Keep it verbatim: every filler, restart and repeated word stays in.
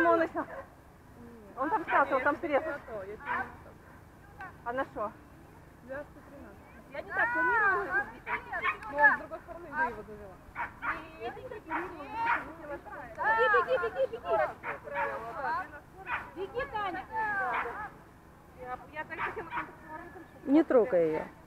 По-моему, он еще... Он там снялся, он там срезал. А на что? Я не так планировала, но он с другой стороны да его завела. Беги, беги, беги, беги! Беги, Таня! Я так хотела... Не трогай ее.